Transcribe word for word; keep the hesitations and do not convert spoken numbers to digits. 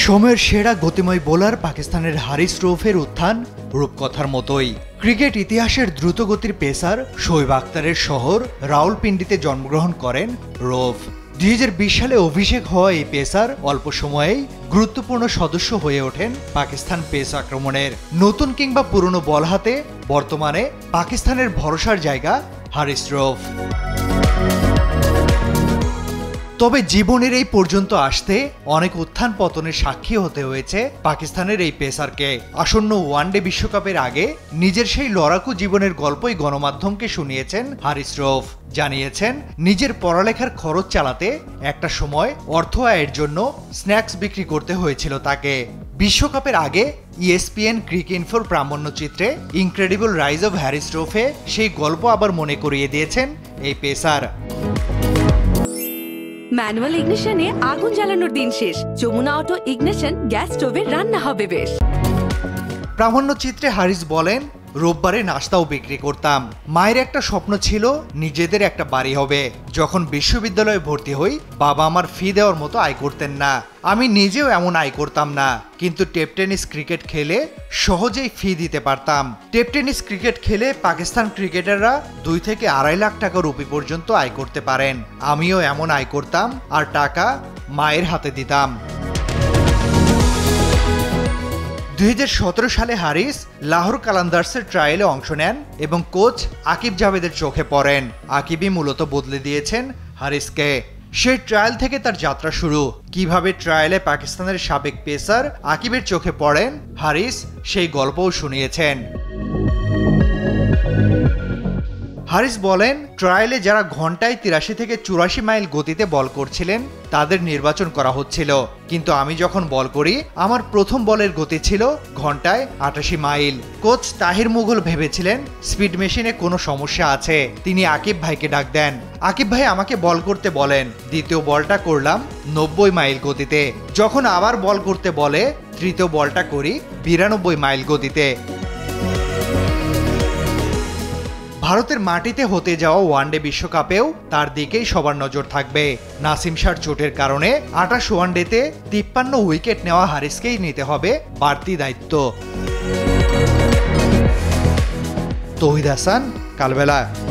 সময়ের সেরা গতিময় বোলার পাকিস্তানের হারিস রৌফের উত্থান রূপকথার মতোই। ক্রিকেট ইতিহাসের দ্রুতগতির পেসার শোয়েব আখতারের শহর রাওয়ালপিন্ডিতে জন্মগ্রহণ করেন রৌফ। দুই হাজার বিশ সালে অভিষেক হওয়া এই পেসার অল্প সময়েই গুরুত্বপূর্ণ সদস্য হয়ে ওঠেন পাকিস্তান পেস আক্রমণের। নতুন কিংবা পুরনো বল হাতে বর্তমানে পাকিস্তানের ভরসার জায়গা হারিস রৌফ। তবে জীবনের এই পর্যন্ত আসতে অনেক উত্থান পতনের সাক্ষী হতে হয়েছে পাকিস্তানের এই পেসারকে। আসন্ন ওয়ানডে বিশ্বকাপের আগে নিজের সেই লড়াকু জীবনের গল্পই গণমাধ্যমকে শুনিয়েছেন হারিস রৌফ। জানিয়েছেন নিজের পড়ালেখার খরচ চালাতে একটা সময় অর্থ আয়ের জন্য স্ন্যাক্স বিক্রি করতে হয়েছিল তাকে। বিশ্বকাপের আগে ইএসপিএন ক্রিকইনফোর প্রামাণ্যচিত্রে ইনক্রেডিবল রাইজ অফ হারিস রৌফে সেই গল্প আবার মনে করিয়ে দিয়েছেন এই পেসার। ম্যানুয়াল ইগনিশনে আগুন জ্বালানোর দিন শেষ, যমুনা অটো ইগনিশন গ্যাস স্টোভে রান্না হবে বেশ। প্রামাণ্যচিত্রে হারিস বলেন, রোববারে নাস্তাও বিক্রি করতাম। মায়ের একটা স্বপ্ন ছিল নিজেদের একটা বাড়ি হবে। যখন বিশ্ববিদ্যালয়ে ভর্তি হই বাবা আমার ফি দেওয়ার মতো আয় করতেন না, আমি নিজেও এমন আয় করতাম না, কিন্তু টেপ টেনিস ক্রিকেট খেলে সহজেই ফি দিতে পারতাম। টেপ টেনিস ক্রিকেট খেলে পাকিস্তান ক্রিকেটাররা দুই থেকে আড়াই লাখ টাকা রুপি পর্যন্ত আয় করতে পারেন। আমিও এমন আয় করতাম আর টাকা মায়ের হাতে দিতাম। দুই হাজার সতেরো সালে হারিস লাহোর কালান্দার্সের ট্রায়ালে অংশ নেন এবং কোচ আকিব জাভেদের চোখে পড়েন। আকিবই মূলত বদলে দিয়েছেন হারিসকে। সেই ট্রায়াল থেকে তার যাত্রা শুরু। কিভাবে ট্রায়ালে পাকিস্তানের সাবেক পেসার আকিবের চোখে পড়েন হারিস সেই গল্পও শুনিয়েছেন। হারিস বলেন, ট্রায়ালে যারা ঘন্টায় তিরাশি থেকে চুরাশি মাইল গতিতে বল করছিলেন তাদের নির্বাচন করা হচ্ছিল, কিন্তু আমি যখন বল করি আমার প্রথম বলের গতি ছিল ঘন্টায় আটাশি মাইল। কোচ তাহির মুঘল ভেবেছিলেন স্পিড মেশিনে কোনো সমস্যা আছে। তিনি আকিব ভাইকে ডাক দেন। আকিব ভাই আমাকে বল করতে বলেন। দ্বিতীয় বলটা করলাম নব্বই মাইল গতিতে। যখন আবার বল করতে বলে তৃতীয় বলটা করি বিরানব্বই মাইল গতিতে। ভারতের মাটিতে হতে যাওয়া ওয়ানডে বিশ্বকাপেও তার দিকেই সবার নজর থাকবে। নাসিম শাহর চোটের কারণে আটাশ ওয়ানডেতে তিপ্পান্ন উইকেট নেওয়া হারিসকেই নিতে হবে বাড়তি দায়িত্ব। তৌহিদ হাসান, কালবেলা।